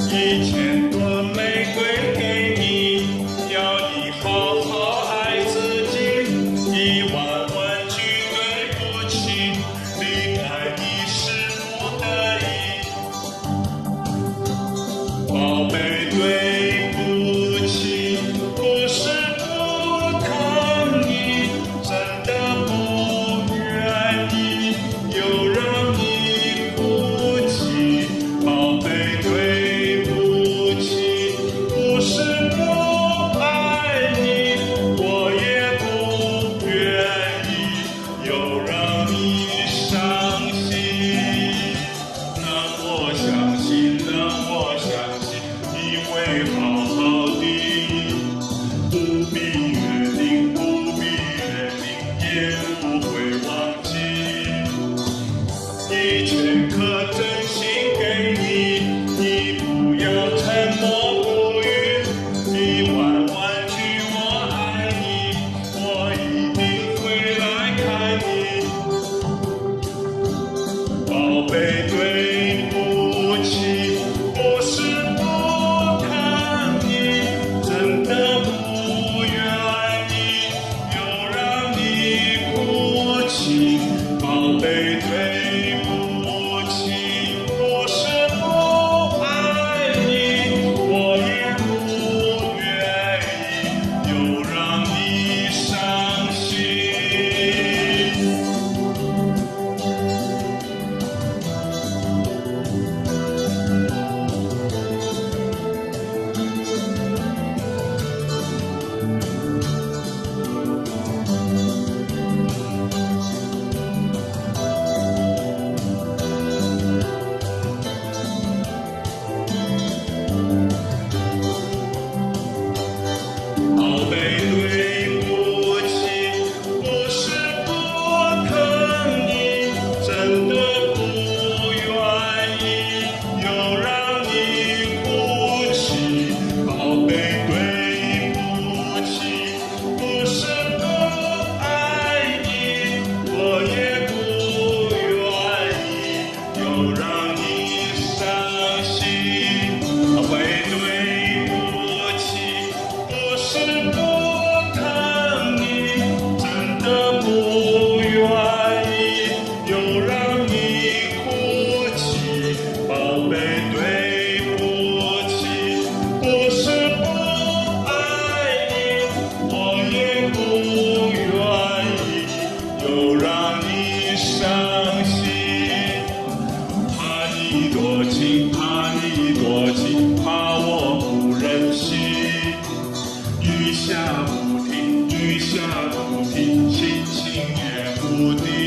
1000朵玫瑰给你，要你好好爱自己。1000000句对不起，离开你是不得已。宝贝，对不起，不是不疼你，真的不愿意又让你哭泣。宝贝，对不起，不是不爱你，我也不愿意又让你伤心。那我相信，你会好好的，不必约定，也不会忘记。1000颗真心给你，你不要沉默不语。1000000句我爱你，我一定会来看你。宝贝，对不起，不是不疼你，真的不愿意又让你哭泣。宝贝，对不起，不是不爱你，我也不愿意又让你伤心。宝贝，对不起，不是不疼你，真的不愿意又让你哭泣。宝贝，对不起，不是不爱你，我也不愿意又让你伤心。宝贝，对不起，不是不疼你，真的不愿意又让你哭泣。宝贝，对不起，不是不爱你，我也不愿意又让你伤心。怕你多情，怕我不忍心。雨下不停，心情也不定。